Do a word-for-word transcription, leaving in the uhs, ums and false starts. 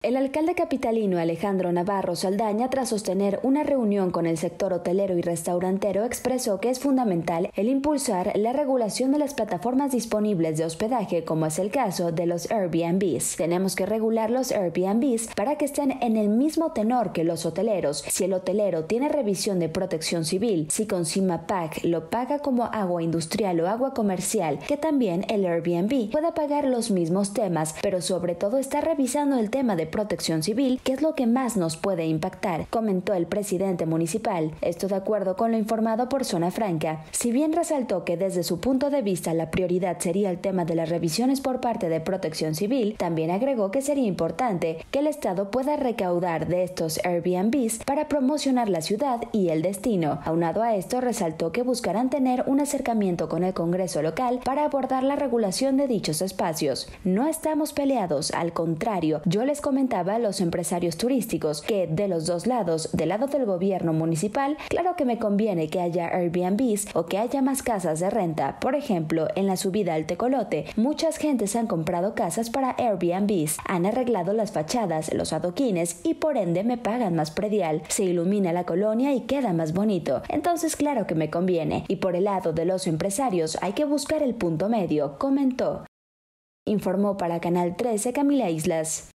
El alcalde capitalino Alejandro Navarro Saldaña, tras sostener una reunión con el sector hotelero y restaurantero, expresó que es fundamental el impulsar la regulación de las plataformas disponibles de hospedaje, como es el caso de los Airbnbs. Tenemos que regular los Airbnbs para que estén en el mismo tenor que los hoteleros. Si el hotelero tiene revisión de protección civil, si con CIMAPAC lo paga como agua industrial o agua comercial, que también el Airbnb pueda pagar los mismos temas, pero sobre todo está revisando el tema de protección civil, que es lo que más nos puede impactar, comentó el presidente municipal. Esto de acuerdo con lo informado por Zona Franca. Si bien resaltó que desde su punto de vista la prioridad sería el tema de las revisiones por parte de protección civil, también agregó que sería importante que el Estado pueda recaudar de estos Airbnbs para promocionar la ciudad y el destino. Aunado a esto, resaltó que buscarán tener un acercamiento con el Congreso local para abordar la regulación de dichos espacios. No estamos peleados, al contrario, yo les comenté Comentaba a los empresarios turísticos que de los dos lados, del lado del gobierno municipal, claro que me conviene que haya Airbnbs o que haya más casas de renta. Por ejemplo, en la subida al Tecolote, muchas gentes han comprado casas para Airbnbs, han arreglado las fachadas, los adoquines y por ende me pagan más predial, se ilumina la colonia y queda más bonito. Entonces claro que me conviene. Y por el lado de los empresarios hay que buscar el punto medio, comentó. Informó para Canal trece Camila Islas.